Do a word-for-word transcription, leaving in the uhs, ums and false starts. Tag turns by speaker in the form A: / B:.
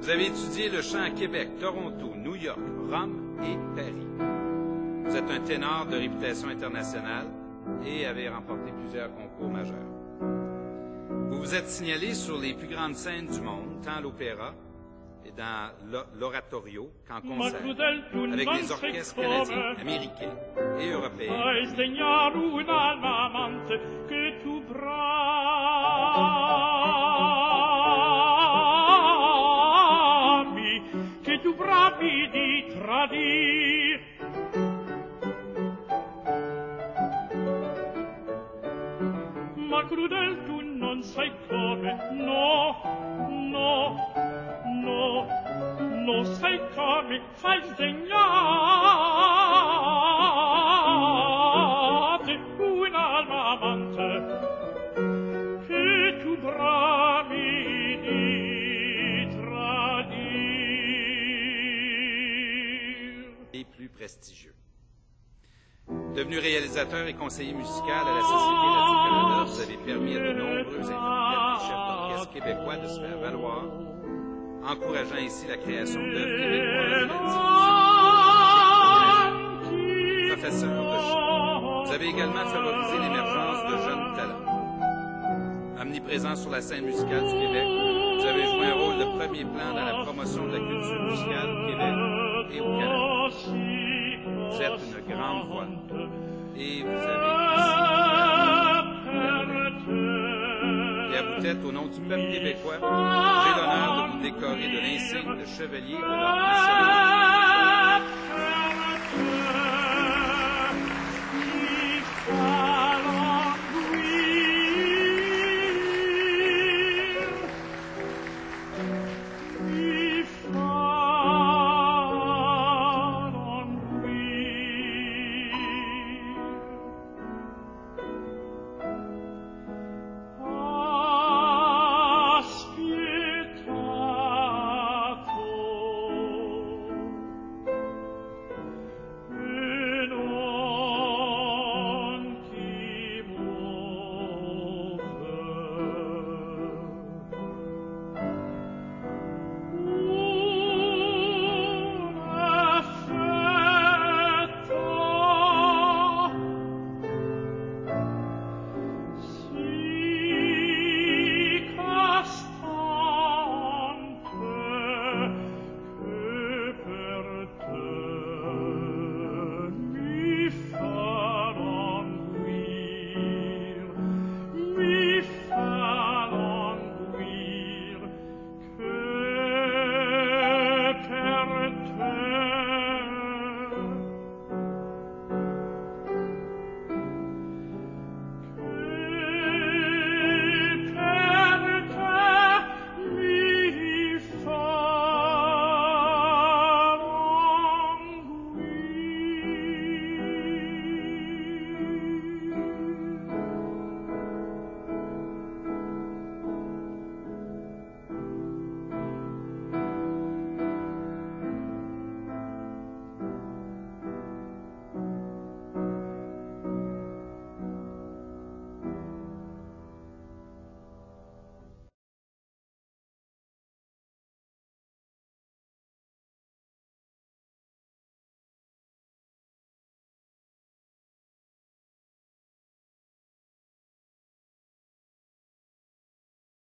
A: Vous avez étudié le chant à Québec, Toronto, New York, Rome et Paris. Vous êtes un ténor de réputation internationale et avez remporté plusieurs concours majeurs. Vous vous êtes signalé sur les plus grandes scènes du monde, tant à l'opéra et dans l'oratorio qu'en concert, avec les orchestres canadiens, américains et européens.
B: Ma crudel tu non sai come, no, no, no, non sai come fai sdegnate un'alma amante che tu brami di tradir.
A: Et plus prestigieux. Devenu réalisateur et conseiller musical à la Société Radio-Canada, vous avez permis à de nombreux interprètes et chefs d'orchestre québécois de se faire valoir, encourageant ainsi la création d'œuvres québécoises et professeur de chant. Vous avez également favorisé l'émergence de jeunes talents. Omniprésent sur la scène musicale du Québec, vous avez joué un rôle de premier plan dans la promotion de la culture musicale au Québec et au Canada. Vous êtes une grande voix et vous avez et à vous tête, au nom du peuple québécois, j'ai l'honneur de vous décorer de l'insigne de chevalier de l'Ordre national.